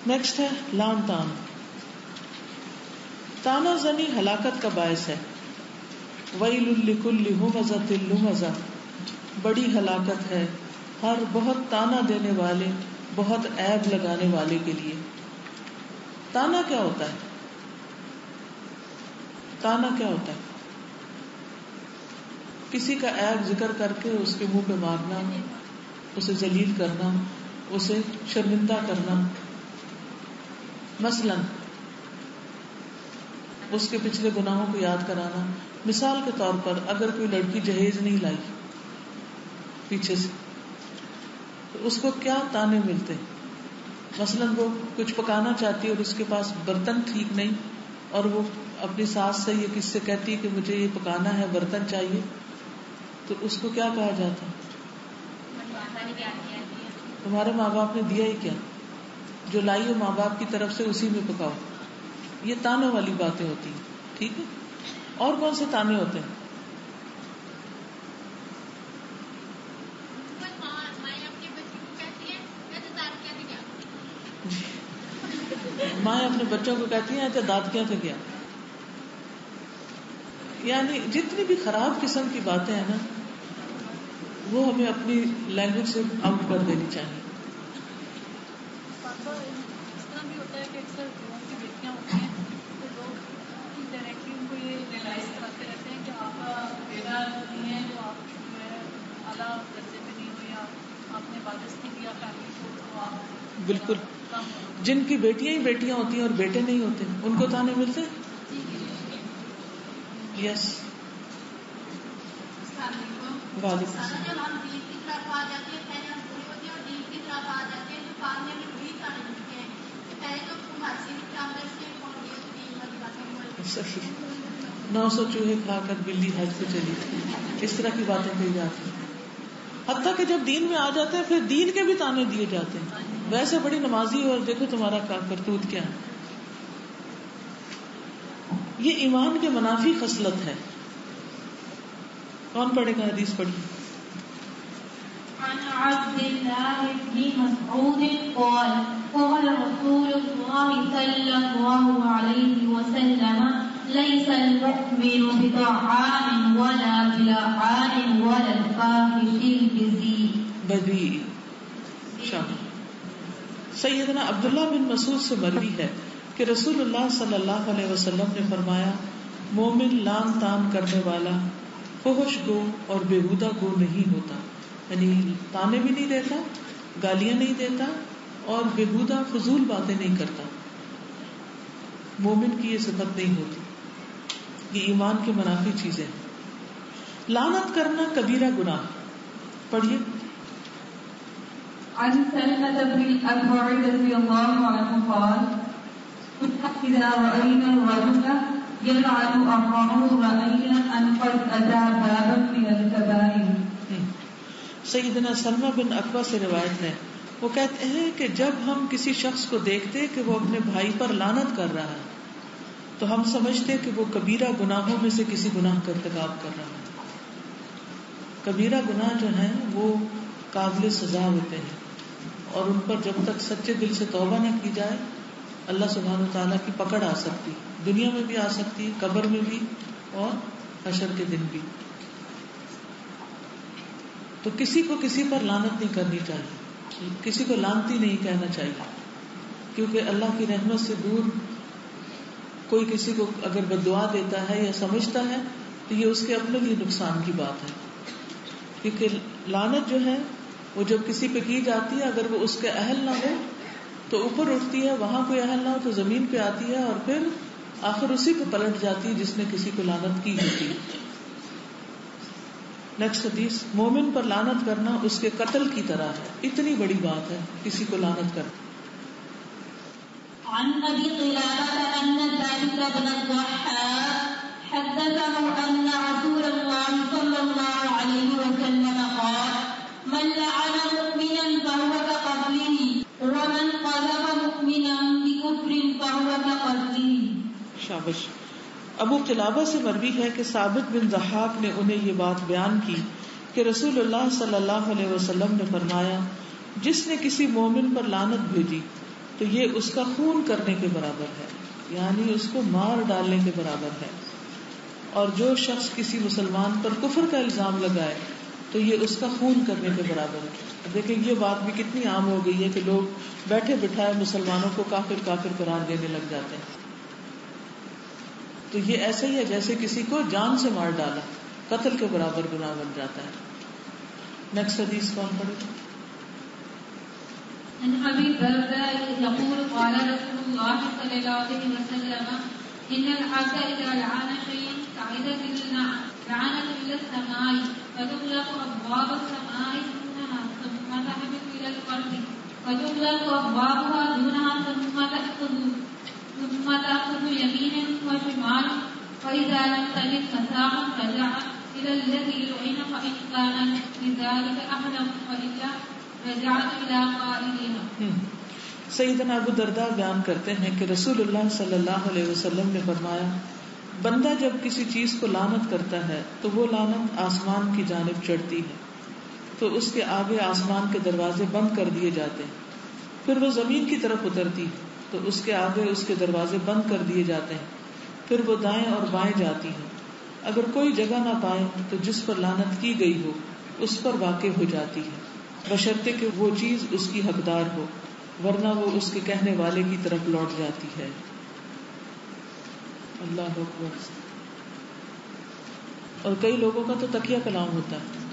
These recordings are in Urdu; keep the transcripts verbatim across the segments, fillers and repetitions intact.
نیکسٹ ہے لام تان. تانا زنی ہلاکت کا باعث ہے. ویل لکل ہمزۃ لمزہ، بڑی ہلاکت ہے ہر بہت تانا دینے والے، بہت عیب لگانے والے کے لیے. تانا کیا ہوتا ہے؟ تانا کیا ہوتا ہے؟ کسی کا عیب ذکر کر کے اس کے منہ پہ مارنا، اسے ذلیل کرنا، اسے شرمندہ کرنا. مثلا اس کے پچھلے گناہوں کو یاد کرانا. مثال کے طور پر اگر کوئی لڑکی جہیز نہیں لائی پیچھے سے تو اس کو کیا تانے ملتے ہیں. مثلا وہ کچھ پکانا چاہتی ہے اور اس کے پاس برتن ٹھیک نہیں، اور وہ اپنی ساس سے یا کس سے کہتی ہے کہ مجھے یہ پکانا ہے، برتن چاہیے، تو اس کو کیا کہا جاتا ہے؟ تمہارے ماں باپ نے دیا ہی کیا، جو لائی ہو ماں باپ کی طرف سے اسی میں پکاؤ. یہ تانے والی باتیں ہوتی ہیں. ٹھیک ہے. اور کون سے تانے ہوتے ہیں؟ مائیں اپنے بچوں کو کہتی ہیں کہ دادکیاں سے گیا. یعنی جتنی بھی خراب قسم کی باتیں ہیں نا، وہ ہمیں اپنی لینگویج سے آؤٹ کر دینی چاہیے. اس طرح بھی ہوتا ہے کہ اکثر لوگوں کی بیٹیاں ہوتی ہیں تو لوگ ڈائریکٹلی ان کو یہ ریئلائز کراتے رہتے ہیں کہ آپ کا بیٹا نہیں ہے جو آپ جو ہے اعلیٰ درجے میں نہیں ہو، یا آپ نے وارث نہیں دیا فیملی کو، تو آپ بالکل. جن کی بیٹیاں ہی بیٹیاں ہوتی ہیں اور بیٹے نہیں ہوتے ان کو تانے ملتے ہیں. یس. وعلیکم السلام. جب ہم دین کی طرف آ جاتے ہیں پہلے ہم بری ہوتے ہیں اور دین کی طرف آ جاتے ہیں تو بعد میں بھی وہی تانے ملتے ہیں. پہلے تو تمہاری چاندر سے پہنچ گئی دین والی باتیں. صحیح. نو سو چوہے کھا کر بلی حج پہ چلی، اس طرح کی باتیں کہی جاتی ہیں. حتیٰ کہ جب دین میں آ جاتے ہیں پھر دین کے بھی تانے دیے جاتے ہیں. ویسے بڑی نمازی اور دیکھو تمہارا کرتوت کیا ہے. یہ ایمان کے منافی خصلت ہے. کون پڑھے گا حدیث پڑھی؟ عن عبد الله بن مسعود قال قال رسول الله صلى الله عليه وسلم ليس المؤمن بطعام ولا بلعان ولا الفاحش البذيء بذیء. سیدنا عبداللہ بن مسعود سے مروی ہے کہ رسول اللہ صلی اللہ علیہ وسلم نے فرمایا، مومن لان تان کرنے والا، فحش گو اور بےہودہ گو نہیں ہوتا. یعنی تانے بھی نہیں دیتا، گالیاں نہیں دیتا اور بےہودہ فضول باتیں نہیں کرتا. مومن کی یہ صفت نہیں ہوتی. یہ ایمان کے منافی چیزیں ہیں. لعنت کرنا کبیرہ گناہ. پڑھیے. عن سلمة بن الأكوع رضي الله عنه قال إذا رأينا الرجل يلعن أخاه رأينا أن قد أتى بابا من الكبائر. سیدنا سلمہ بن اکوع سے روایت ہے، وہ کہتے ہیں کہ جب ہم کسی شخص کو دیکھتے کہ وہ اپنے بھائی پر لعنت کر رہا ہے تو ہم سمجھتے کہ وہ کبیرہ گناہوں میں سے کسی گناہ کا ارتکاب کر رہا ہے. کبیرہ گناہ جو ہیں وہ قابل سزا ہوتے ہیں اور ان پر جب تک سچے دل سے توبہ نہ کی جائے اللہ سبحانہ وتعالیٰ کی پکڑ آ سکتی، دنیا میں بھی آ سکتی، قبر میں بھی اور حشر کے دن بھی. تو کسی کو کسی پر لعنت نہیں کرنی چاہیے، کسی کو لعنتی نہیں کہنا چاہیے، کیونکہ اللہ کی رحمت سے دور کوئی کسی کو اگر بددعا دیتا ہے یا سمجھتا ہے تو یہ اس کے اپنے لیے نقصان کی بات ہے. کیونکہ لعنت جو ہے وہ جب کسی پہ کی جاتی ہے اگر وہ اس کے اہل نہ ہو تو اوپر اٹھتی ہے، وہاں کوئی اہل نہ ہو تو زمین پہ آتی ہے اور پھر آخر اسی پہ پلٹ جاتی ہے جس نے کسی کو لعنت کی ہوتی ہے. نیکسٹ حدیث. مومن پر لعنت کرنا اس کے قتل کی طرح ہے. اتنی بڑی بات ہے کسی کو لعنت کرنا. عن ابي قلابة ان ثابت بن الضحاك حدثه ان رسول الله صلى الله عليه وسلم قال من لعن مؤمنا فهو كقتله ومن قذف مؤمنا بكفر فهو كقتله. شابش. ابو قلابہ سے مروی ہے کہ ثابت بن ضحاک نے انہیں یہ بات بیان کی کہ رسول اللہ صلی اللہ علیہ وسلم نے فرمایا، جس نے کسی مومن پر لعنت بھیجی تو تو یہ اس کا خون کرنے کے برابر ہے، یعنی اس کو مار ڈالنے کے برابر ہے. اور جو شخص کسی مسلمان پر کفر کا الزام لگائے تو یہ اس کا خون کرنے کے برابر ہے. دیکھیں یہ بات بھی کتنی عام ہو گئی ہے کہ لوگ بیٹھے بٹھائے مسلمانوں کو کافر کافر قرار دینے لگ جاتے ہیں. تو یہ ایسا ہی ہے جیسے کسی کو جان سے مار ڈالا، قتل کے برابر گناہ بن جاتا ہے. نیکسٹ حدیث کون پڑھے؟ عن ابي الدرداء يقول قال رسول الله صلى الله عليه وسلم ان العبد اذا لعن شيئا صعد لعنه الى السماء فتغلق ابواب السماء دونها ثم تهبط الى الارض فتغلق ابوابها دونها ثم تاخذ ثم تاخذ يمينا وشمالا فاذا لم تجد مساحا رجعت الى الذي لعن فان كان لذلك اهلا والا سیدنا ابو درداء بیان کرتے ہیں کہ رسول اللہ صلی اللہ علیہ وسلم نے فرمایا، بندہ جب کسی چیز کو لعنت کرتا ہے تو وہ لعنت آسمان کی جانب چڑھتی ہے، تو اس کے آگے آسمان کے دروازے بند کر دیے جاتے ہیں. پھر وہ زمین کی طرف اترتی تو اس کے آگے اس کے دروازے بند کر دیے جاتے ہیں. پھر وہ دائیں اور بائیں جاتی ہیں، اگر کوئی جگہ نہ پائے تو جس پر لعنت کی گئی ہو اس پر واقع ہو جاتی ہے، بشرطے کہ وہ چیز اس کی حقدار ہو، ورنہ وہ اس کے کہنے والے کی طرف لوٹ جاتی ہے. اللہ اکبر. اور کئی لوگوں کا تو تکیہ کلام ہوتا ہے.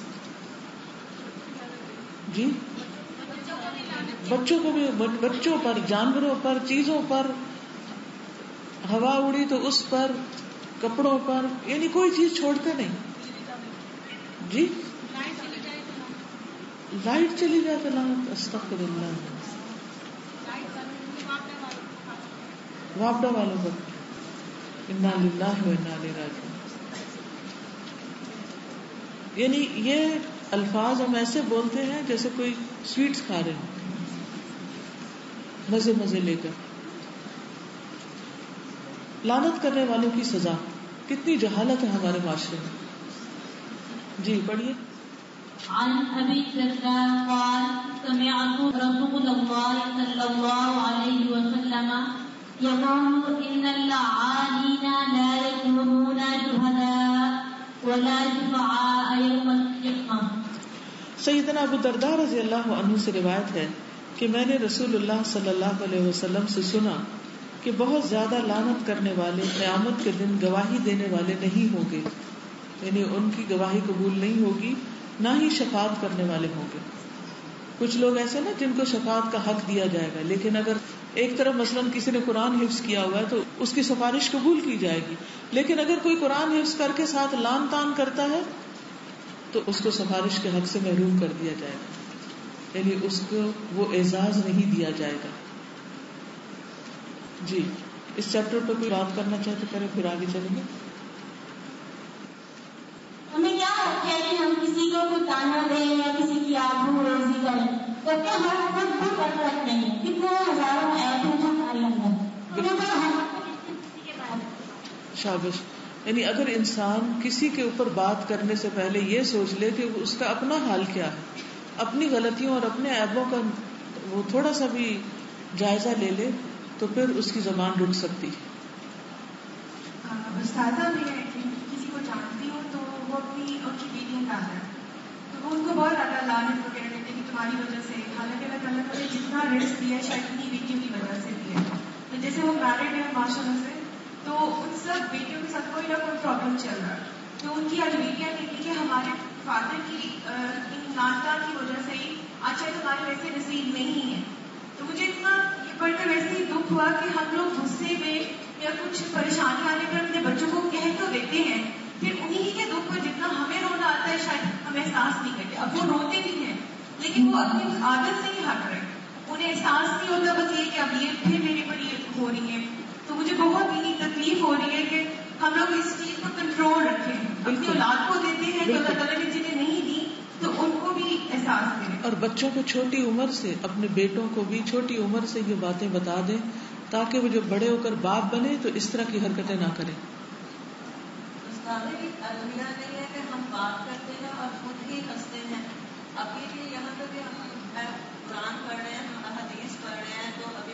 جی بچوں کو بھی، بچوں پر، جانوروں پر، چیزوں پر، ہوا اڑی تو اس پر، کپڑوں پر، یعنی کوئی چیز چھوڑتے نہیں. جی لائٹ چلی جائے تو لعنت، استغفر اللہ. واپڈا والوں پر انا للہ و انا الیہ راجعون. یعنی یہ الفاظ ہم ایسے بولتے ہیں جیسے کوئی سویٹس کھا رہے ہیں مزے مزے لے کر. لعنت کرنے والوں کی سزا، کتنی جہالت ہے ہمارے معاشرے میں. جی پڑھیے. عن ابي الدرداء قال سمعت رسول الله صلى الله عليه وسلم يقول ان اللعانين لا يكونون شهداء ولا شفعاء يوم القيامه. سیدنا ابو درداء رضی اللہ عنہ سے روایت ہے کہ میں نے رسول اللہ صلی اللہ علیہ وسلم سے سنا کہ بہت زیادہ لعنت کرنے والے قیامت کے دن گواہی دینے والے نہیں ہوں گے، یعنی ان کی گواہی قبول نہیں ہوگی، نہ ہی شفاعت کرنے والے ہوں گے. کچھ لوگ ایسے نا جن کو شفاعت کا حق دیا جائے گا، لیکن اگر ایک طرف مثلاً کسی نے قرآن حفظ کیا ہوا ہے تو اس کی سفارش قبول کی جائے گی، لیکن اگر کوئی قرآن حفظ کر کے ساتھ لان تان کرتا ہے تو اس کو سفارش کے حق سے محروم کر دیا جائے گا، یعنی اس کو وہ اعزاز نہیں دیا جائے گا. جی اس چیپٹر پر کوئی بات کرنا چاہے تو کریں، پھر آگے چلیں گے. ہمیں کیا ہے کہ ہم کسی کو کوئی تانا دیں یا کسی کی آبرو ریزی کریں، تو کیا ہم خود کو کر رکھتے ہیں؟ کتنے ہزاروں ایپ ہیں جو ہمارے اندر. شابش. یعنی اگر انسان کسی کے اوپر بات کرنے سے پہلے یہ سوچ لے کہ اس کا اپنا حال کیا ہے، اپنی غلطیوں اور اپنے عیبوں کا وہ تھوڑا سا بھی جائزہ لے لے تو پھر اس کی زبان رک سکتی ہے. استاذہ بھی ہے کہ کسی کو جانتی ہوں تو وہ اپنی ان کی بیٹیاں ڈال رہا ہے تو وہ ان کو بہت زیادہ لعنت وغیرہ دیتے کہ تمہاری وجہ سے، حالانکہ اللہ تعالیٰ نے جتنا رزق دیا ہے شاید اتنی بیٹیوں کی وجہ سے دیا ہے. تو جیسے وہ میرڈ ہیں ماشاء اللہ سے، تو ان سب بیٹیوں کے ساتھ کوئی نہ کوئی پرابلم چل رہا ہے. تو ان کی آج بیٹیاں کہتی کہ ہمارے فادر کی ان ناطان کی وجہ سے ہی آج شاید ہمارے ویسے نصیب نہیں ہے. تو مجھے اتنا یہ پڑھ کر ویسے ہی دکھ ہوا کہ ہم لوگ غصے میں یا کچھ پریشانی آنے پر اپنے بچوں کو کہہ تو دیتے ہیں، پھر انہیں کے دکھ پر جتنا ہمیں رونا آتا ہے شاید ہم احساس نہیں کرتے. اب وہ روتے بھی ہیں لیکن وہ اپنی عادت سے ہی ہٹ رہے، انہیں احساس نہیں ہوتا بس یہ کہ اب یہ پھر میرے پر یہ ہو رہی ہے. تو مجھے بہت ہی تکلیف ہو رہی ہے کہ ہم لوگ اس چیز پر کنٹرول رکھیں. اپنی اولاد کو دیتے ہیں تو اللہ تعالیٰ نے جنہیں نہیں دی تو ان کو بھی احساس دیں. اور بچوں کو چھوٹی عمر سے، اپنے بیٹوں کو بھی چھوٹی عمر سے یہ باتیں بتا دیں تاکہ وہ جب بڑے ہو کر باپ بنے تو اس طرح کی حرکتیں نہ کریں. المیہ نہیں ہے کہ ہم بات کرتے ہیں اور خود ہی ہنستے ہیں. ابھی بھی یہاں پہ بھی ہم قرآن پڑھ رہے ہیں، ہم حدیث پڑھ رہے ہیں تو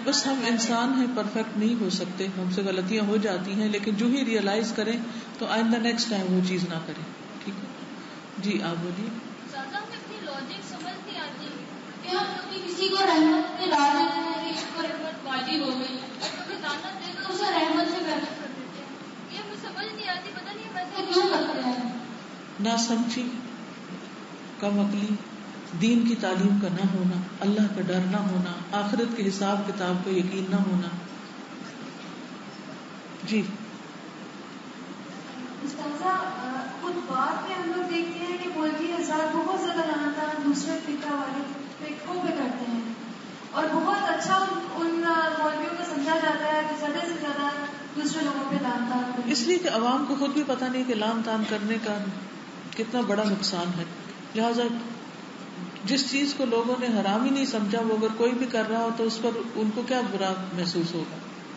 بس ہم انسان ہیں، پرفیکٹ نہیں ہو سکتے، ہم سے غلطیاں ہو جاتی ہیں، لیکن جو ہی ریئلائز کریں تو آئندہ نیکسٹ ٹائم وہ چیز نہ کریں. ٹھیک ہے جی آپ بولیے. زیادہ ہمیں اپنی لاجک سمجھ نہیں آتی کہ ہم کبھی کسی کو رحمت میں ڈال دیتے ہیں کہ اس کو رحمت واجب ہو گئی، اور کبھی لعنت دے کر اسے رحمت سے محنت کر دیتے ہیں. یہ ہمیں سمجھ نہیں آتی، پتہ نہیں ہم ایسا کیوں کرتے ہیں. نہ سمجھی، کم عقلی، دین کی تعلیم کا نہ ہونا، اللہ کا ڈر نہ ہونا، آخرت کے حساب کتاب کا یقین نہ ہونا. جی استاذہ خود بات میں ہم لوگ دیکھتے ہیں کہ مولوی حضرات بہت زیادہ لعنت دوسرے فقہ والے فقہوں پہ کرتے ہیں، اور بہت اچھا ان مولویوں کو سمجھا جاتا ہے کہ زیادہ سے زیادہ دوسرے لوگوں پہ لعن طعن کریں. اس لیے کہ عوام کو خود بھی پتہ نہیں کہ لعن طعن کرنے کا کتنا بڑا نقصان ہے، لہٰذا جس چیز کو لوگوں نے حرام ہی نہیں سمجھا وہ اگر کوئی بھی کر رہا ہو تو اس پر ان کو کیا برا محسوس ہوگا.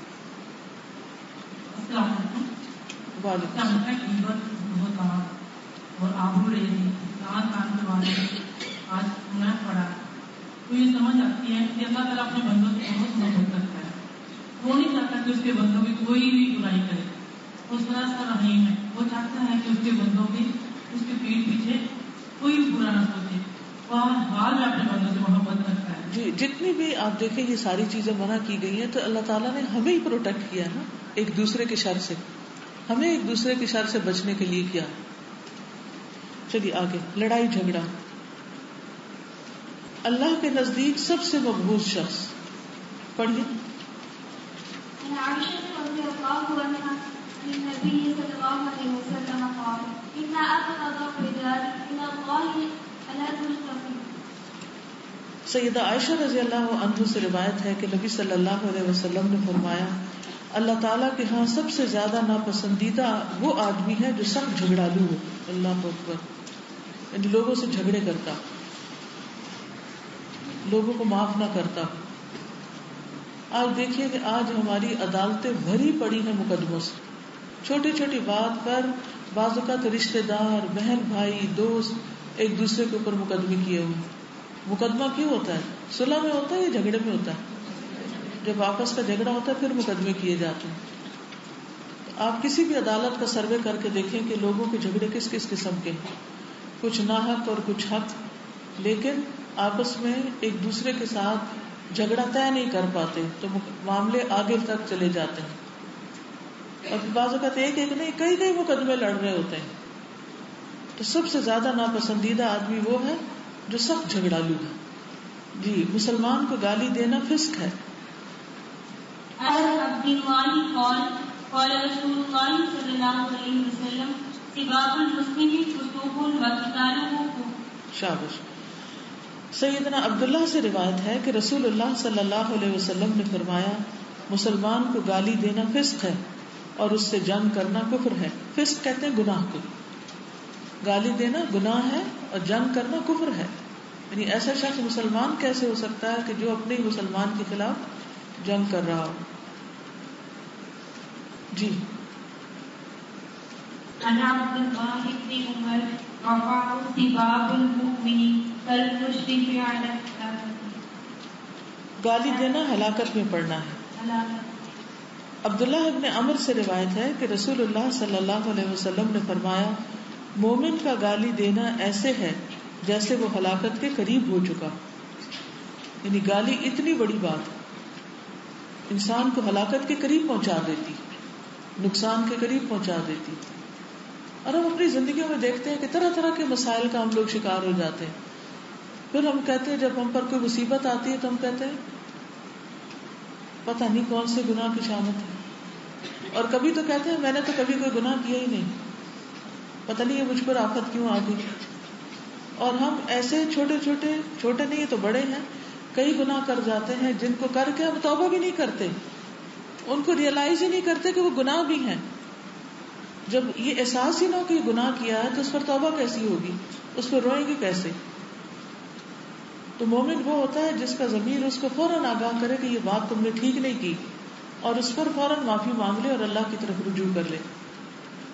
وعلیکم السلام. اور آبرو ریزی لعن طعن کے بارے میں آج سنا پڑا تو یہ سمجھ آتی ہے کہ اللہ تعالیٰ اپنے بندوں سے بہت محبت کرتا ہے. وہ نہیں چاہتا کہ اس کے بندوں کی کوئی بھی برائی کرے، اس طرح سے رحیم ہے، وہ چاہتا ہے کہ اس کے بندوں کی اس کے پیٹ پیچھے کوئی بھی برا نہ سوچے، وہ حال میں اپنے بندوں سے محبت کرتا ہے. جی جتنی بھی آپ دیکھیں یہ ساری چیزیں منع کی گئی ہیں تو اللہ تعالیٰ نے ہمیں ہی پروٹیکٹ کیا نا، ایک دوسرے کے شر سے، ہمیں ایک دوسرے کے شر سے بچنے کے لیے کیا. چلیے آگے. لڑائی جھگڑا اللہ کے نزدیک سب سے مقبول شخص. پڑھیے. عائشة رضي الله عنها عن النبي صلى الله عليه وسلم قال إن أبغض الرجال إلى الله ألد الكفر. سیدہ عائشہ رضی اللہ عنہ سے روایت ہے کہ نبی صلی اللہ علیہ وسلم نے فرمایا اللہ تعالیٰ کے ہاں سب سے زیادہ ناپسندیدہ وہ آدمی ہے جو سخت جھگڑالو ہو. اللہ اکبر. یعنی لوگوں سے جھگڑے کرتا، لوگوں کو معاف نہ کرتا. آج دیکھیے کہ آج ہماری عدالتیں بھری پڑی ہیں مقدموں سے، چھوٹی چھوٹی بات پر بعض اوقات رشتے دار، بہن بھائی، دوست ایک دوسرے کے اوپر مقدمے کیے ہوئے. مقدمہ کیوں ہوتا ہے؟ صلح میں ہوتا ہے یا جھگڑے میں ہوتا ہے؟ جب آپس کا جھگڑا ہوتا ہے پھر مقدمے کیے جاتے ہیں. آپ کسی بھی عدالت کا سروے کر کے دیکھیں کہ لوگوں کے جھگڑے کس کس قسم کے ہیں، کچھ ناحق اور کچھ حق، لیکن آپس میں ایک دوسرے کے ساتھ جھگڑا طے نہیں کر پاتے تو معاملے آگے تک چلے جاتے ہیں. اور بعض اوقات ایک ایک نہیں کئی کئی مقدمے لڑ رہے ہوتے ہیں. تو سب سے زیادہ ناپسندیدہ آدمی وہ ہے جو سخت جھگڑالو ہے. جی مسلمان کو گالی دینا فسق ہے. عبد الوالی قال قال رسول اللہ صلی اللہ علیہ وسلم سباب المسلم فسوق وقتاله کفر. شاباش. سیدنا عبداللہ سے روایت ہے کہ رسول اللہ صلی اللہ علیہ وسلم نے فرمایا مسلمان کو گالی دینا فسق ہے اور اس سے جنگ کرنا کفر ہے. فسق کہتے ہیں گناہ کو، گالی دینا گناہ ہے اور جنگ کرنا کفر ہے. یعنی ایسا شخص مسلمان کیسے ہو سکتا ہے کہ جو اپنے ہی مسلمان کے خلاف جنگ کر رہا ہو. جی انا عبد اللہ بن عمر رفع سباب المؤمن كالمشرف على الكافر. گالی دینا ہلاکت میں پڑنا ہے. عبداللہ ابن عمر سے روایت ہے کہ رسول اللہ صلی اللہ علیہ وسلم نے فرمایا مومن کا گالی دینا ایسے ہے جیسے وہ ہلاکت کے قریب ہو چکا. یعنی گالی اتنی بڑی بات انسان کو ہلاکت کے قریب پہنچا دیتی، نقصان کے قریب پہنچا دیتی. اور ہم اپنی زندگیوں میں دیکھتے ہیں کہ طرح طرح کے مسائل کا ہم لوگ شکار ہو جاتے ہیں. پھر ہم کہتے ہیں جب ہم پر کوئی مصیبت آتی ہے تو ہم کہتے ہیں پتہ نہیں کون سے گناہ کی شامت ہے، اور کبھی تو کہتے ہیں میں نے تو کبھی کوئی گناہ کیا ہی نہیں، پتہ نہیں یہ مجھ پر آفت کیوں آ گئی. اور ہم ایسے چھوٹے چھوٹے چھوٹے نہیں تو بڑے ہیں کئی گناہ کر جاتے ہیں جن کو کر کے ہم توبہ بھی نہیں کرتے، ان کو ریئلائز ہی نہیں کرتے کہ وہ گناہ بھی ہیں. جب یہ احساس ہی نہ ہو کہ یہ گناہ کیا ہے تو اس پر توبہ کیسی ہوگی، اس پر روئیں گے کیسے. تو مومن وہ ہوتا ہے جس کا ضمیر اس کو فوراً آگاہ کرے کہ یہ بات تم نے ٹھیک نہیں کی اور اس پر فوراً معافی مانگ لے اور اللہ کی طرف رجوع کر لے.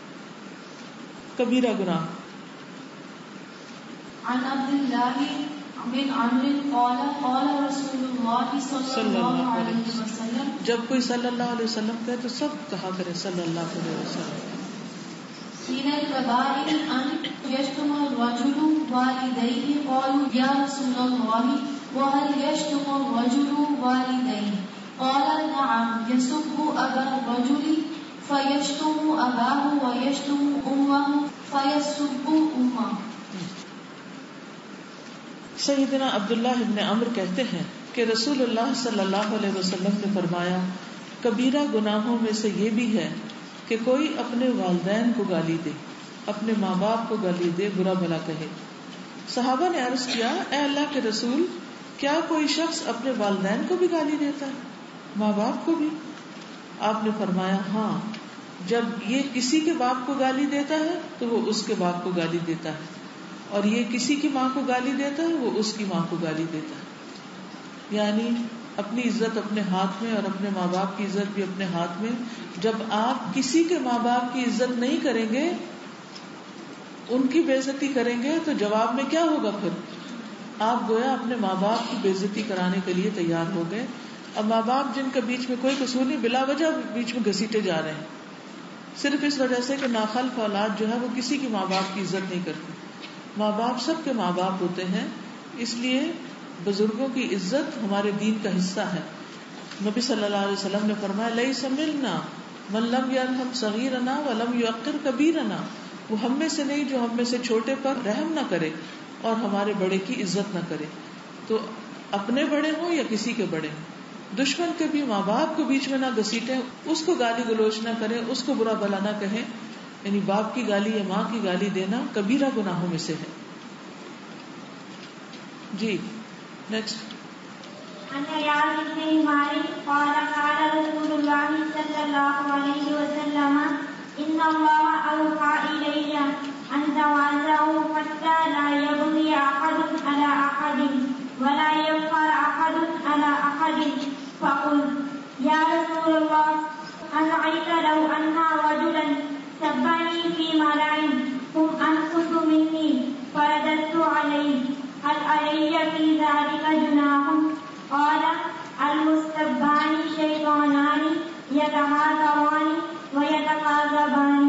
کبیرہ گناہ. عن عبد الله بن عمرو قال قال رسول اللہ صلی اللہ علیہ وسلم. جب کوئی صلی اللہ علیہ وسلم کہے تو سب کہا کرے صلی اللہ علیہ وسلم. من الكبائر أن يشتم الرجل والديه قالوا يا رسول الله وهل يشتم الرجل والديه قال نعم يسب أبا الرجل فيشتم أباه ويشتم أمه فيسب أمه. سیدنا عبداللہ ابن عمرو کہتے ہیں کہ رسول اللہ صلی اللہ علیہ وسلم نے فرمایا کبیرہ گناہوں میں سے یہ بھی ہے کہ کوئی اپنے والدین کو گالی دے، اپنے ماں باپ کو گالی دے، برا بھلا کہے. صحابہ نے عرض کیا اے اللہ کے رسول کیا کوئی شخص اپنے والدین کو بھی گالی دیتا ہے، ماں باپ کو بھی؟ آپ نے فرمایا ہاں، جب یہ کسی کے باپ کو گالی دیتا ہے تو وہ اس کے باپ کو گالی دیتا ہے، اور یہ کسی کی ماں کو گالی دیتا ہے وہ اس کی ماں کو گالی دیتا ہے. یعنی اپنی عزت اپنے ہاتھ میں اور اپنے ماں باپ کی عزت بھی اپنے ہاتھ میں. جب آپ کسی کے ماں باپ کی عزت نہیں کریں گے، ان کی بے عزتی کریں گے تو جواب میں کیا ہوگا؟ پھر آپ گویا اپنے ماں باپ کی بے عزتی کرانے کے لیے تیار ہو گئے. اب ماں باپ جن کے بیچ میں کوئی قصور نہیں، بلا وجہ بیچ میں گھسیٹے جا رہے ہیں صرف اس وجہ سے کہ ناخلف اولاد جو ہے وہ کسی کی ماں باپ کی عزت نہیں کرتی. ماں باپ سب کے ماں باپ ہوتے ہیں، اس لیے بزرگوں کی عزت ہمارے دین کا حصہ ہے. نبی صلی اللہ علیہ وسلم نے فرمایا لیس منا من لم یرحم صغیرنا ولم یوقر کبیرنا. وہ ہم میں سے نہیں جو ہم میں سے چھوٹے پر رحم نہ کرے اور ہمارے بڑے کی عزت نہ کرے. تو اپنے بڑے ہوں یا کسی کے بڑے ہوں، دشمن کے بھی ماں باپ کو بیچ میں نہ گھسیٹیں، اس کو گالی گلوچ نہ کریں، اس کو برا بھلا نہ کہیں. یعنی باپ کی گالی یا ماں کی گالی دینا کبیرہ گناہوں میں سے ہے. جی نیکسٹ. عن عياض بن عمار قال قال رسول الله صلى الله عليه وسلم إن الله أوحى إلي أن تواضعوا حتى لا يبغي أحد على أحد ولا يفخر أحد على أحد. فقلت يا رسول الله أرأيت لو أن رجلا سبني في ملأ هم أنقص مني فرددت عليه هل علي في ذلك جناح؟ قال المستبان شيطانان يتهاجران ويتقاربان.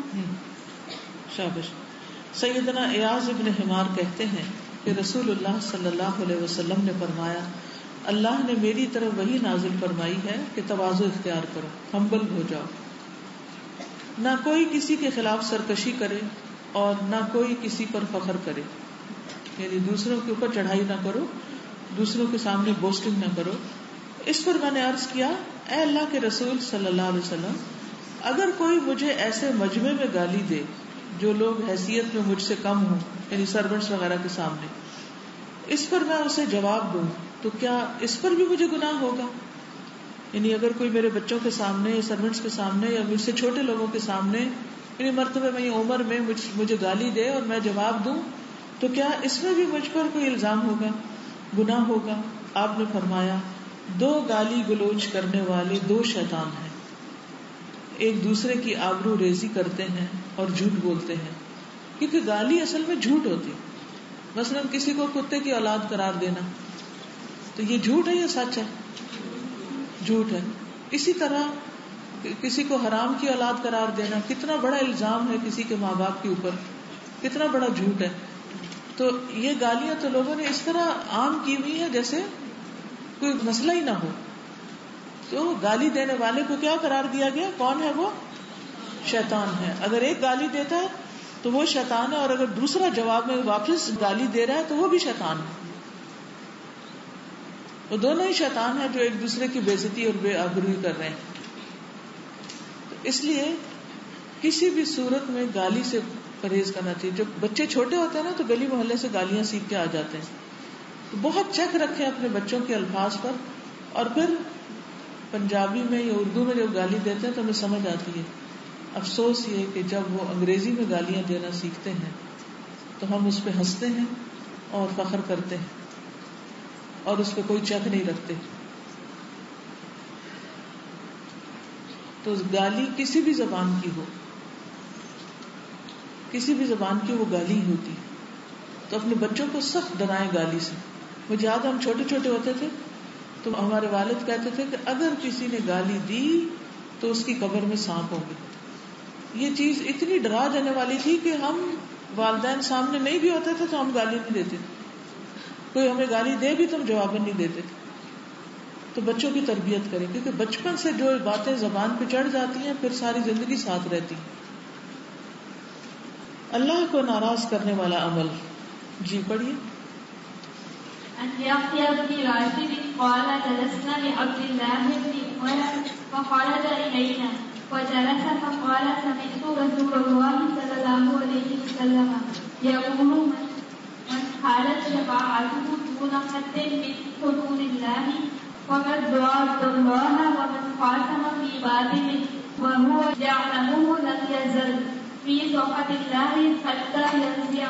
شاباش. سیدنا عیاض ابن حمار کہتے ہیں کہ رسول اللہ صلی اللہ علیہ وسلم نے فرمایا اللہ نے میری طرف وحی نازل فرمائی ہے کہ تواضع اختیار کرو، ہمبل ہو جاؤ، نہ کوئی کسی کے خلاف سرکشی کرے اور نہ کوئی کسی پر فخر کرے. یعنی دوسروں کے اوپر چڑھائی نہ کرو، دوسروں کے سامنے بوسٹنگ نہ کرو. اس پر میں نے عرض کیا اے اللہ کے رسول صلی اللہ علیہ وسلم اگر کوئی مجھے ایسے مجمع میں گالی دے جو لوگ حیثیت میں مجھ سے کم ہوں، یعنی سرونٹس وغیرہ کے سامنے، اس پر میں اسے جواب دوں تو کیا اس پر بھی مجھے گناہ ہوگا؟ یعنی اگر کوئی میرے بچوں کے سامنے یا سرونٹس کے سامنے یا مجھ سے چھوٹے لوگوں کے سامنے یعنی مرتبہ میں عمر میں مجھے گالی دے اور میں جواب دوں تو کیا اس میں بھی مجھ پر کوئی الزام ہوگا، گناہ ہوگا؟ آپ نے فرمایا دو گالی گلوچ کرنے والے دو شیطان ہیں، ایک دوسرے کی آبرو ریزی کرتے ہیں اور جھوٹ بولتے ہیں. کیونکہ گالی اصل میں جھوٹ ہوتی. مثلا کسی کو کتے کی اولاد قرار دینا تو یہ جھوٹ ہے یا سچ ہے؟ جھوٹ ہے. اسی طرح کسی کو حرام کی اولاد قرار دینا کتنا بڑا الزام ہے کسی کے ماں باپ کے اوپر، کتنا بڑا جھوٹ ہے. تو یہ گالیاں تو لوگوں نے اس طرح عام کی ہوئی ہے جیسے کوئی مسئلہ ہی نہ ہو. تو گالی دینے والے کو کیا قرار دیا گیا؟ کون ہے وہ؟ شیطان ہے. اگر ایک گالی دیتا ہے تو وہ شیطان ہے، اور اگر دوسرا جواب میں واپس گالی دے رہا ہے تو وہ بھی شیطان ہے. وہ دونوں ہی شیطان ہیں جو ایک دوسرے کی بے عزتی اور بے آبروئی کر رہے ہیں. تو اس لیے کسی بھی صورت میں گالی سے پرہیز کرنا چاہیے. جب بچے چھوٹے ہوتے ہیں نا تو گلی محلے سے گالیاں سیکھ کے آ جاتے ہیں. تو بہت چیک رکھیں اپنے بچوں کے الفاظ پر. اور پھر پنجابی میں یا اردو میں جب گالی دیتے ہیں تو ہمیں سمجھ آتی ہے. افسوس یہ کہ جب وہ انگریزی میں گالیاں دینا سیکھتے ہیں تو ہم اس پہ ہنستے ہیں اور فخر کرتے ہیں اور اس پہ کوئی چیک نہیں رکھتے. تو گالی کسی بھی زبان کی ہو، کسی بھی زبان کی وہ گالی ہوتی. تو اپنے بچوں کو سخت ڈرائیں گالی سے. مجھے یاد ہے ہم چھوٹے چھوٹے ہوتے تھے تو ہمارے والد کہتے تھے کہ اگر کسی نے گالی دی تو اس کی قبر میں سانپ ہوں گے. یہ چیز اتنی ڈرا جانے والی تھی کہ ہم والدین سامنے نہیں بھی ہوتے تھے تو ہم گالی نہیں دیتے تھے. کوئی ہمیں گالی دے بھی تو ہم جواب نہیں دیتے تھے. تو بچوں کی تربیت کریں کیونکہ بچپن سے جو باتیں زبان پہ چڑھ جاتی ہیں پھر ساری زندگی ساتھ رہتی ہیں. اللہ کو ناراض کرنے والا عمل. جی پڑھیے. عن يحيى بن راشد قال جلسنا لعبد الله بن عمر فخرج إلينا وجلس فقال سمعت رسول الله صلى الله عليه وسلم يقول من حالت شفاعته دون حد من حدود الله فقد ضاد الله ومن خاتم في باطل وهو يعلمه لم يزل في طاعة الله حتى ينزع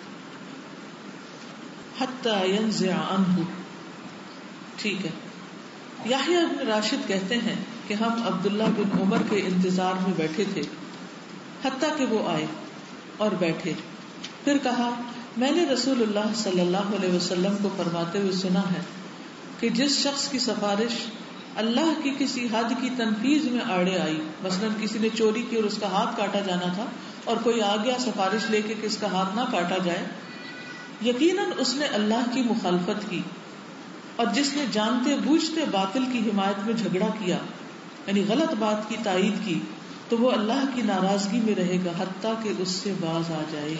حتی ینزع عنہ. ٹھیک ہے. یحییٰ بن راشد کہتے ہیں کہ ہم عبداللہ بن عمر کے انتظار میں بیٹھے تھے حتیٰ کہ وہ آئے اور بیٹھے. پھر کہا میں نے رسول اللہ صلی اللہ علیہ وسلم کو فرماتے ہوئے سنا ہے کہ جس شخص کی سفارش اللہ کی کسی حد کی تنفیذ میں آڑے آئی، مثلا کسی نے چوری کی اور اس کا ہاتھ کاٹا جانا تھا اور کوئی آ گیا سفارش لے کے کہ اس کا ہاتھ نہ کاٹا جائے، یقیناً اس نے اللہ کی مخالفت کی. اور جس نے جانتے بوجھتے باطل کی حمایت میں جھگڑا کیا یعنی غلط بات کی تائید کی تو وہ اللہ کی ناراضگی میں رہے گا حتیٰ کہ اس سے باز آ جائے.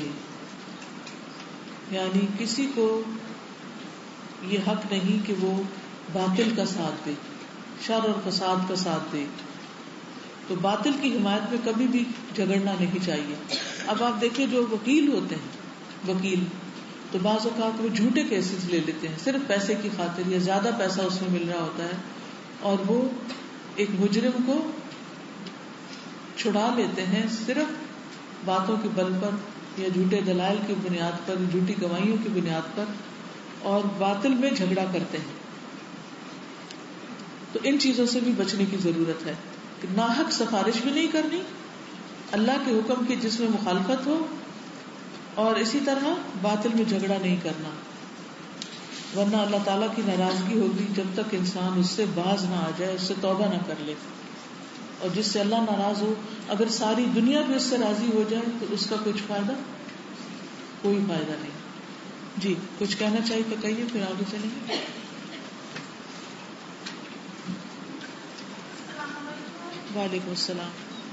یعنی کسی کو یہ حق نہیں کہ وہ باطل کا ساتھ دے، شر اور فساد کا ساتھ دے. تو باطل کی حمایت میں کبھی بھی جھگڑنا نہیں چاہیے. اب آپ دیکھیں جو وکیل ہوتے ہیں، وکیل تو بعض اوقات وہ جھوٹے کیسز لے لیتے ہیں صرف پیسے کی خاطر یا زیادہ پیسہ اس میں مل رہا ہوتا ہے اور وہ ایک مجرم کو چھڑا لیتے ہیں صرف باتوں کے بل پر یا جھوٹے دلائل کی بنیاد پر، جھوٹی گواہیوں کی بنیاد پر، اور باطل میں جھگڑا کرتے ہیں. تو ان چیزوں سے بھی بچنے کی ضرورت ہے کہ ناحق سفارش بھی نہیں کرنی، اللہ کے حکم کی جس میں مخالفت ہو، اور اسی طرح باطل میں جھگڑا نہیں کرنا، ورنہ اللہ تعالیٰ کی ناراضگی ہوگی جب تک انسان اس سے باز نہ آ جائے، اس سے توبہ نہ کر لے. اور جس سے اللہ ناراض ہو اگر ساری دنیا بھی اس سے راضی ہو جائے تو اس کا کچھ فائدہ کوئی فائدہ نہیں. جی کچھ کہنا چاہیے تو کہیے پھر آگے چلیں گے. وعلیکم السلام.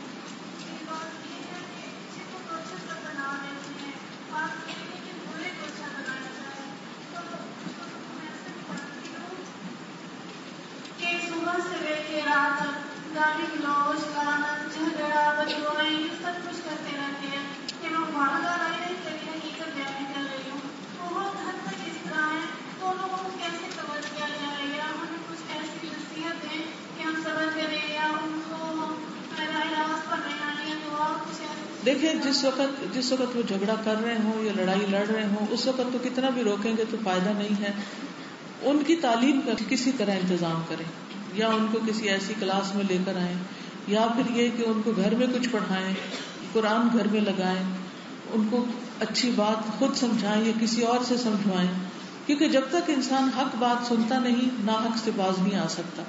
گالی گلوچ لعنت جھگڑا بددعائیں سب کچھ کرتے رہتے ہیں کہ میں وہاں گالی نہیں کر رہی کر بیان کر رہی ہوں. بہت حد تک اس طرح ہے تو لوگوں کو کیسے کور کیا جائے یا ہمیں کچھ ایسی نصیحت ہے کہ ہم صبر کریں یا ان کو علاج پر رہنا تو اور کچھ ایسے. دیکھیں جس وقت جس وقت وہ جھگڑا کر رہے ہوں یا لڑائی لڑ رہے ہوں اس وقت تو کتنا بھی روکیں گے تو فائدہ نہیں ہے. ان کی تعلیم کا کسی طرح انتظام کریں یا ان کو کسی ایسی کلاس میں لے کر آئیں یا پھر یہ کہ ان کو گھر میں کچھ پڑھائیں، قرآن گھر میں لگائیں، ان کو اچھی بات خود سمجھائیں یا کسی اور سے سمجھوائیں، کیونکہ جب تک انسان حق بات سنتا نہیں ناحق سے باز نہیں آ سکتا.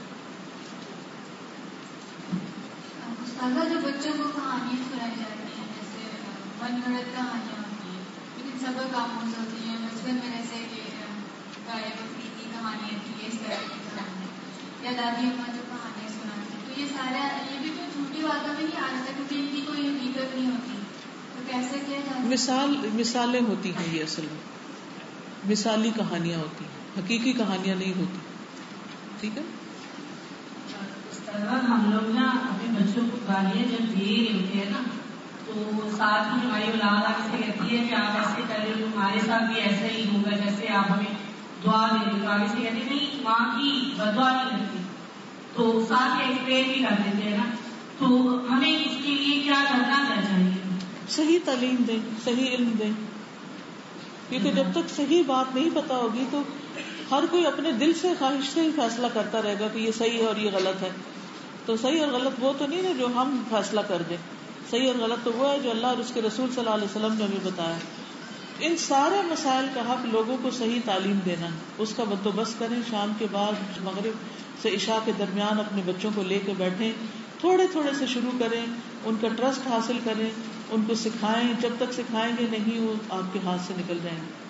استاذہ جو بچوں کو کہانیاں سنائی جاتی ہیں جیسے من گھڑت کہانیاں ہوتی ہیں لیکن سبق آموز ہوتی ہیں بچپن میں جیسے کہ گائے بکری کی کہانیاں تھی اس طرح کی کہانیاں یا دادی اماں جو کہانیاں سناتی تو یہ سارا یہ بھی تو جھوٹی باتوں میں نہیں آ جاتا کیونکہ ان کی کوئی حقیقت نہیں ہوتی تو کیسے کیا جاتا. مثال مثالیں ہوتی ہیں یہ اصل میں مثالی کہانیاں ہوتی ہیں، حقیقی کہانیاں نہیں ہوتی. ٹھیک ہے. ہم لوگ نا اپنے بچوں کو گالیاں جب دے رہے ہوتے ہیں نا تو ساتھ میں ہماری اولاد آپ سے کہتی ہے کہ آپ ایسے کر رہے ہو ہمارے ساتھ بھی ایسا ہی ہوگا جیسے آپ ہمیں دعا دے رہے ہو. آگے سے کہتے نہیں ماں کی بدعا نہیں کرتی تو ساتھ ایکسپلین بھی کر دیتے ہیں نا. تو ہمیں اس کے لیے کیا کرنا چاہیے؟ صحیح تعلیم دیں، صحیح علم دیں، کیونکہ جب تک صحیح بات نہیں پتا ہوگی تو ہر کوئی اپنے دل سے خواہش سے ہی فیصلہ کرتا رہے گا کہ یہ صحیح ہے اور یہ غلط ہے. تو صحیح اور غلط وہ تو نہیں ہے جو ہم فیصلہ کر دیں، صحیح اور غلط تو وہ ہے جو اللہ اور اس کے رسول صلی اللہ علیہ وسلم نے ہمیں بتایا. ان سارے مسائل کا حق لوگوں کو صحیح تعلیم دینا ہے، اس کا بندوبست کریں. شام کے بعد مغرب سے عشاء کے درمیان اپنے بچوں کو لے کے بیٹھیں، تھوڑے تھوڑے سے شروع کریں، ان کا ٹرسٹ حاصل کریں، ان کو سکھائیں. جب تک سکھائیں گے نہیں وہ آپ کے ہاتھ سے نکل جائیں گے.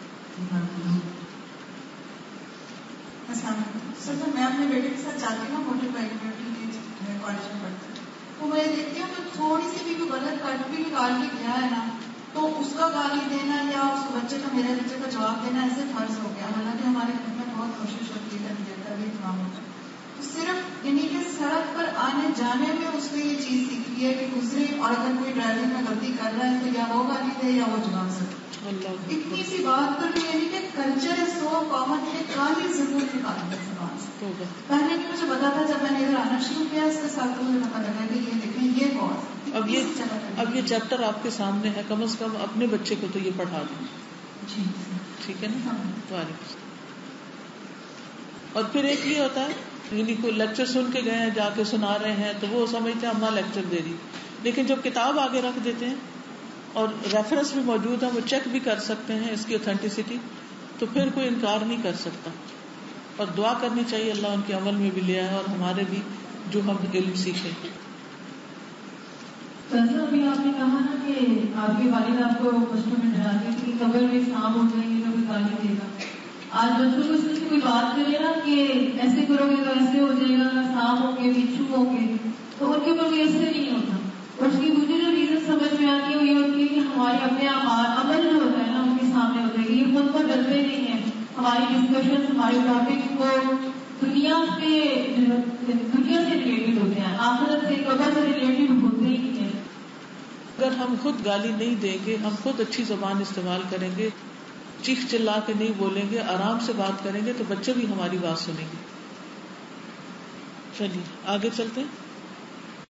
السلام علیکم سر. میں اپنے بیٹے کے ساتھ جاتی ہوں موٹر بائک میں کالج میں پڑھتی ہوں، تو میں دیکھتی ہوں کہ تھوڑی سی بھی کوئی غلط کٹ بھی نکال کے گیا ہے نا تو اس کا گالی دینا یا اس بچے کا میرے بچے کا جواب دینا ایسے فرض ہو گیا. حالانکہ ہمارے گھر میں بہت کوشش ہوتی ہے تربیت کا بھی اہتمام ہوتا ہے. تو صرف انہیں کے سڑک پر آنے جانے میں اس نے یہ چیز سیکھی ہے کہ دوسرے، اور اگر کوئی ڈرائیونگ میں غلطی کر رہا ہے تو یا وہ گالی دے یا وہ جواب سکے. اتنی سی بات پر بھی یعنی کہ کلچر ہے سو کامن ہے، گالی ضرور نکالیں گے زبان سے. پہلے نہیں مجھے پتا تھا، جب میں نے ادھر آنا شروع کیا اس کے ساتھ تو مجھے پتا لگا کہ یہ دیکھیں یہ کون. اب یہ اب یہ چیپٹر آپ کے سامنے ہے، کم از کم اپنے بچے کو تو یہ پڑھا دیں. جی ٹھیک ہے نا. اور پھر ایک یہ ہوتا ہے یعنی کوئی لیکچر سن کے گئے ہیں، جا کے سنا رہے ہیں تو وہ سمجھتے ہیں اماں لیکچر دے رہی، لیکن جب کتاب آگے رکھ دیتے ہیں اور ریفرنس بھی موجود ہے، وہ چیک بھی کر سکتے ہیں اس کی اوتھینٹسٹی، تو پھر کوئی انکار نہیں کر سکتا. اور دعا کرنی چاہیے اللہ ان کے عمل میں بھی لے آئے اور ہمارے بھی جو ہم علم سیکھیں. جیسا ابھی آپ نے کہا نا کہ آپ کی والد آپ کو بچپن میں ڈراتی تھی کہ قبر میں سانپ ہو جائیں گے تو کوئی گالی دے گا. آج بچوں کو اس سے کوئی بات کرے نا کہ ایسے کرو گے تو ایسے ہو جائے گا، سانپ ہوں گے بچھو ہوں گے، تو ان کے اوپر کوئی ایسے نہیں ہوتا. اور اس کی مجھے جو ریزن سمجھ میں آتی ہے وہ یہ ہوتی ہے کہ ہمارے اپنے عمل جو ہوتا ہے نا ان کے سامنے ہوتا ہے. یہ خود پر ڈرتے نہیں ہیں. ہماری ڈسکشن، ہمارے ٹاپک وہ دنیا پہ دنیا سے ریلیٹڈ ہوتے ہیں، آخرت سے قبر سے ریلیٹڈ ہوتے ہی نہیں ہیں. اگر ہم خود گالی نہیں دیں گے، ہم خود اچھی زبان استعمال کریں گے، چیخ چلا کے نہیں بولیں گے، آرام سے بات کریں گے، تو بچے بھی ہماری بات سنیں گے. چلیے آگے چلتے ہیں.